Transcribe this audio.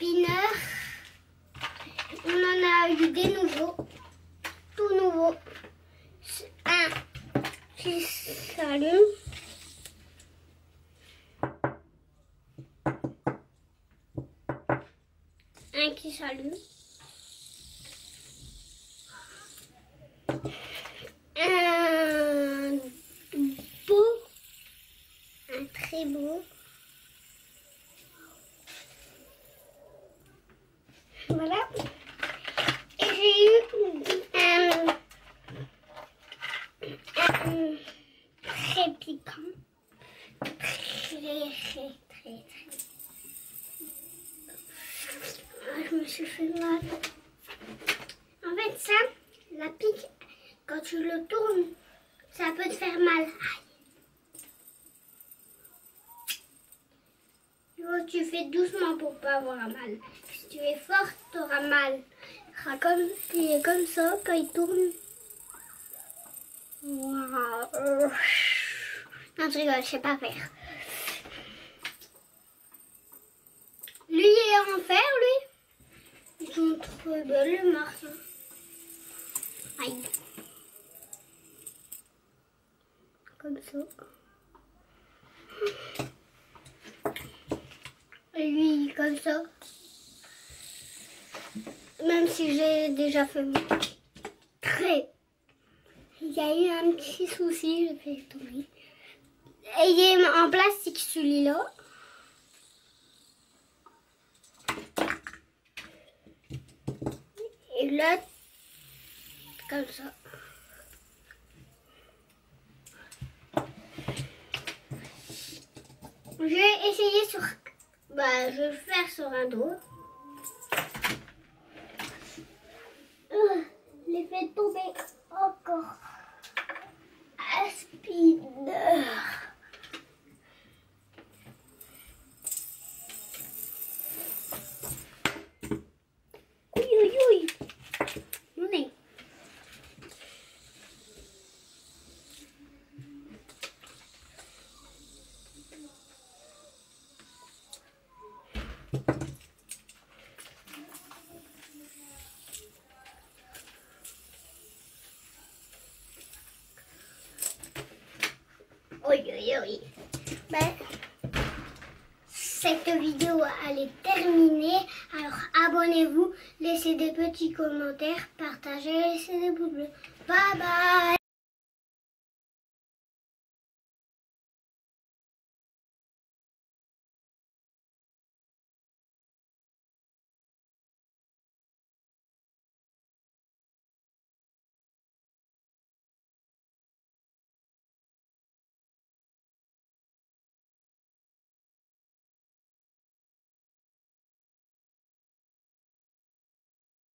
spinner. On en a eu des nouveaux, tout nouveaux. Un qui s'allume. Un qui s'allume. Un beau. Un très beau. Voilà. Et j'ai eu un très piquant. Très. Je me suis fait mal. En fait, ça, la pique, quand tu le tournes, ça peut te faire mal. Tu fais doucement pour pas avoir mal. Si tu es fort, tu auras mal. Il est comme ça quand il tourne. Wow. Non, je rigole, je sais pas faire. Lui, il est en fer, lui. Ils sont trop belles, les marques. Aïe. Comme ça. Et lui, comme ça. Même si j'ai déjà fait mon très. Il y a eu un petit souci, je vais tomber. Et il est en plastique celui-là. Et là, comme ça. Je vais essayer sur... je vais le faire sur un dos. Je l'ai fait tomber encore. Un spinner. Oui. Mon nez. Oui. Cette vidéo elle est terminée. Alors abonnez-vous, laissez des petits commentaires, partagez, laissez des pouces bleus. Bye bye.